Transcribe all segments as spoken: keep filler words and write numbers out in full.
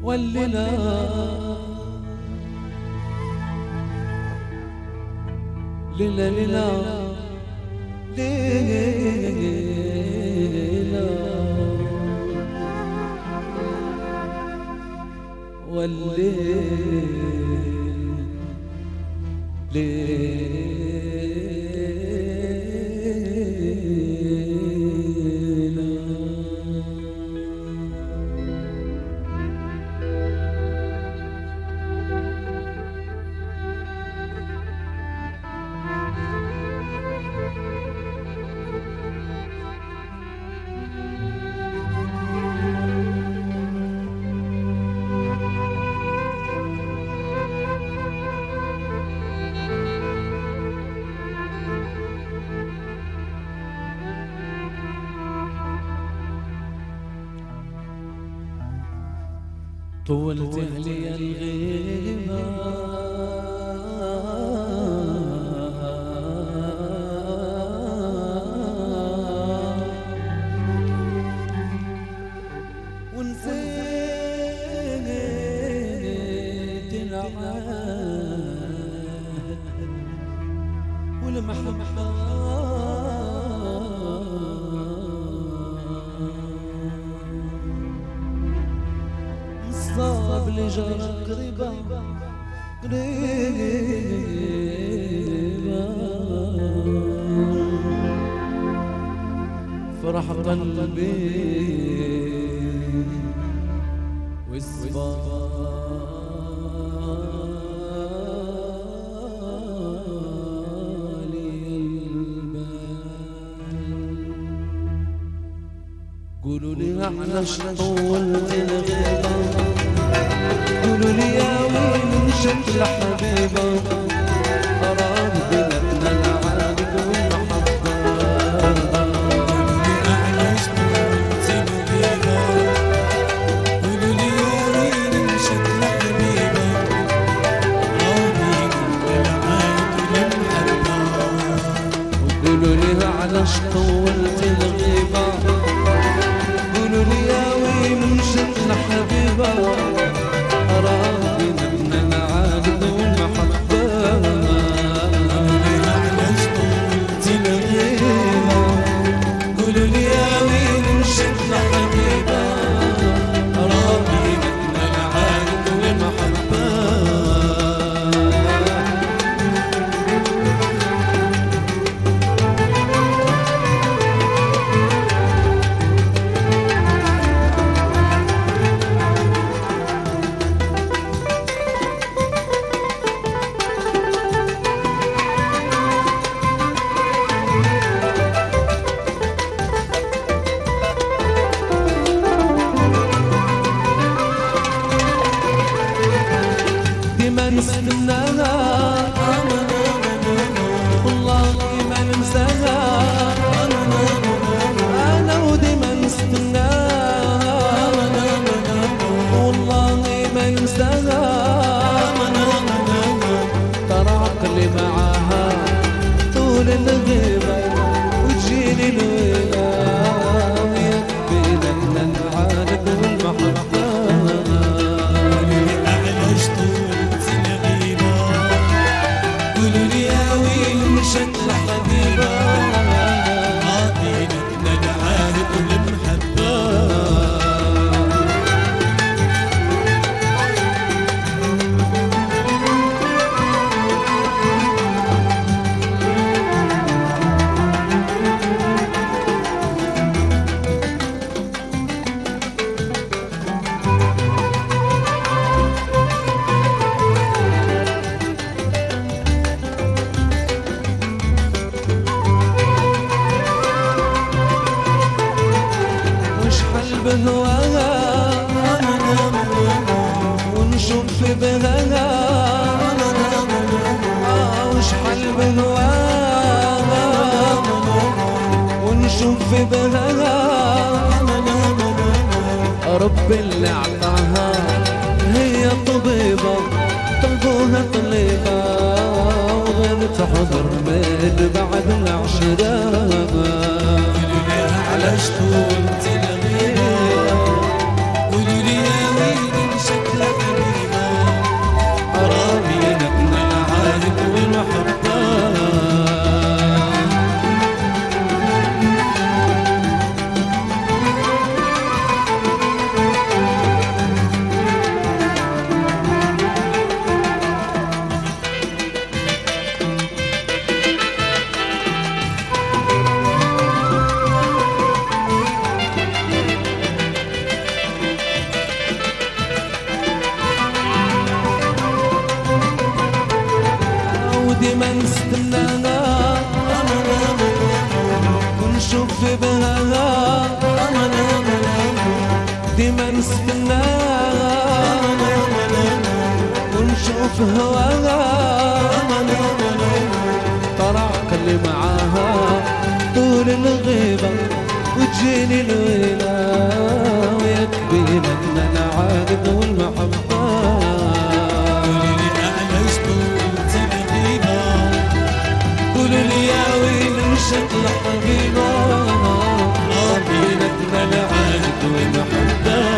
والليلة ليلة ليلة ليلة والليل ليل طولت لي الغيبة ونسيت العهد والمحبة صاب لي جرى قريبة قريبة فرح قلبي والزبالي البال قولوا لي علاش طولت الغيبة قولوا لي يا ويل مشت لحبيبة قرار بيناتنا العهد والمحبة علاش طولت الغيبة قولوا لي يا ويل مشت لحبيبة قرار بيناتنا العهد والمحبة قولوا لي علاش طولت الغيبة قولوا لي يا ويل مشت لحبيبة نستناها والله ما ننساها أنا وديما نستناها والله ما ننساها ترى عقلي معاها طول الغيبة وتجيني الويلة بيناتنا العهد والمحبة مشت لحبيبة بيناتنا العهد والمحبة بهواها ونشوف بهواها وشحال بهواها ونشوف بهواها ربي اللي عطاها هي طبيبة طلبوها طليبة وغير تحضر من بعد العشرة علاش طولت الغيبة قولوا لي يا ويلي مشت النهار ديما نستنى ونشوف هواها طرعك اللي معاها طول الغيبة وتجيني الويلة ويكفي لنا العاقد والمحبة. قولي لي أعلى شطوط الغيبة، قولوا لي يا ويل مشت الحبيبة بيناتنا العهد والمحبة.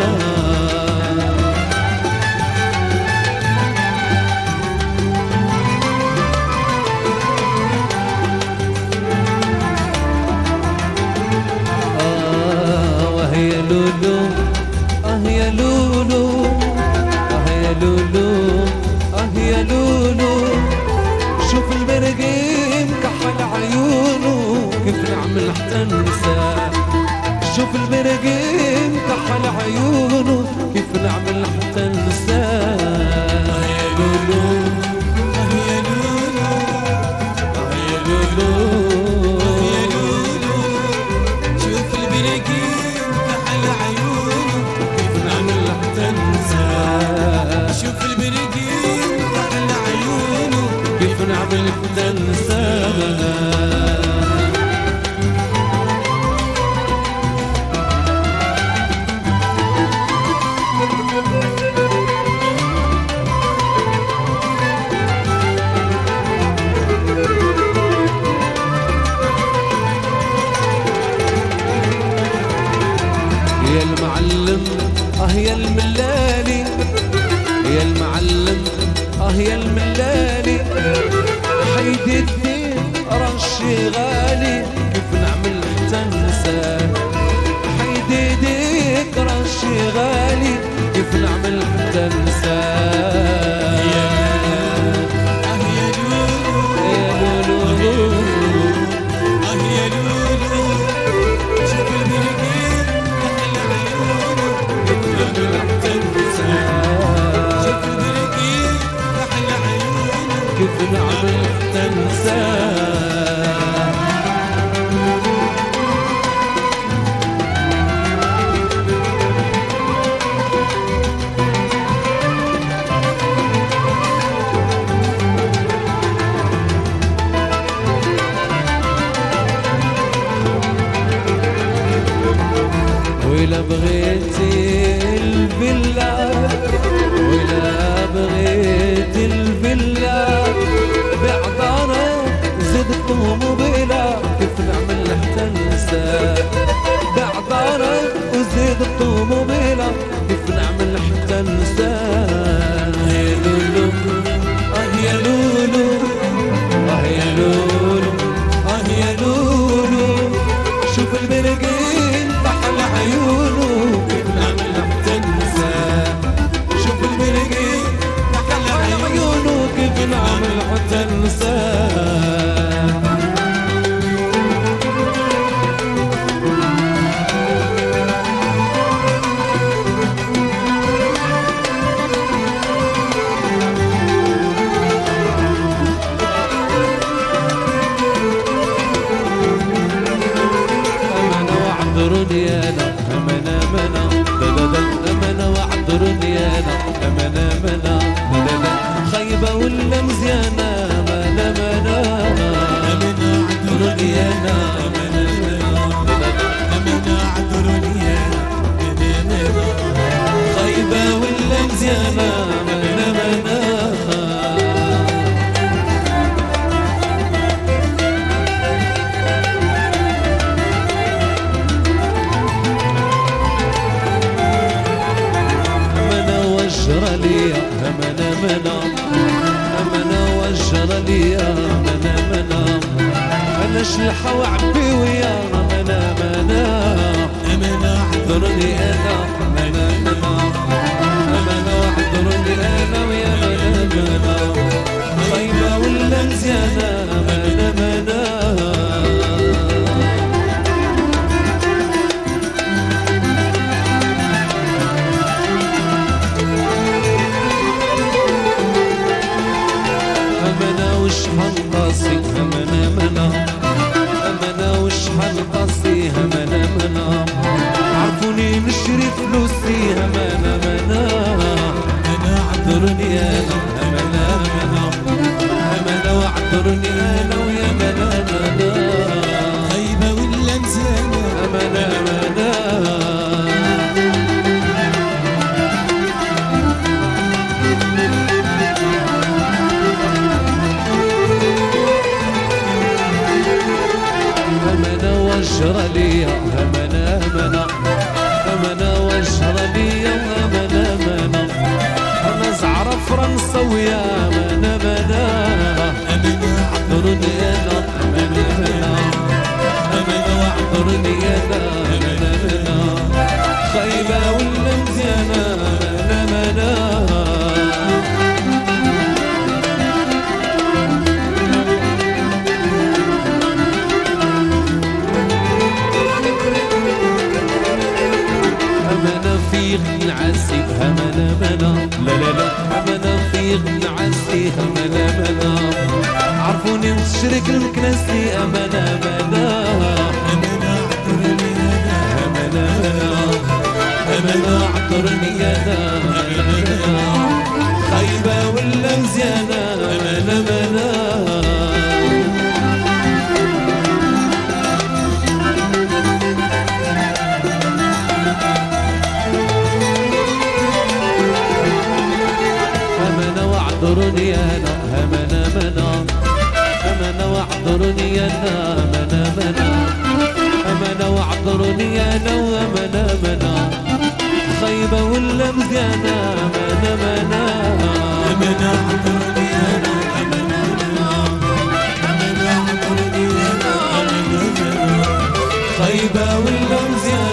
آه وهي لولو آه يا لولو آه يا لولو آه يا لولو شوف البرقين كحل عيونه كيف نعمل حتى ننساه. شوف البرقين كحل عيونه كيف نعمل حتى ننساه. يا لولو يا لولو يا لولو يا لولو شوف البرقين كحل عيونه كيف نعمل حتى ننساه. شوف البرقين كحل عيونه كيف نعمل حتى ننساه. يا المعلم اه يا الملالي يا المعلم اه يا الملالي حيدي الدين رشي غالي كيف نعمل حتى ننساه. حيدي ديك رشي غالي كيف نعمل حتى ننساه. آه يا لولو يا لولو آه يا لولو شوف البرقين كحل عيونه كيف نعمل حتى ننساه. شوف البرقين كحل عيونه كيف نعمل حتى ننساه. ولا بغيتي الفيلا ولا بغيت الفيلا بعذارة زدت موبيلا كيف نعمل حتى ننساه. بعذارة وزدت موبيلا كيف نعمل حتى ننساه. يا لولو اه يا لولو اه يا لولو اه يا لولو شوف البرقين بحل عيونه كيف نعمل حتى ننساه. شوف البرقين بحل عيونه كيف نعمل حتى ننساه. واعذرني انا امنا منا دددا امنا واعذرني انا امنا منا دددا خيبه ولا مزيانه منا منا أمنا اعذرني انا أمنا أمنا عذرني أنا خيبه ولا مزيانه منا منا وجر لي امنا منا امنا وجر لي امنا منا انا شلحه وعبي ويا امنا منا أمنا اعذرني انا امنا منا امنا واعذرني انا ويا امنا منا خيبه ولا مزيانه امنا منا وشحال قاسي امنا منا امنا وشحال في نعسي همنا منا لا لا لا همنا في نعسي همنا منا عرفوني نشرك الكناسي امنا منا امنا عطرني انا همنا منا همنا عطرني انا خايبة ولا مزيانة امنا منا واعذرني انا همنا منا همنا واعذرني انا منا منا همنا واعذرني انا ومنا منا خايبة ولا مزيانة منا منا امنا عطرني انا امنا منا امنا عطرني انا امنا منا خايبة ولا مزيانة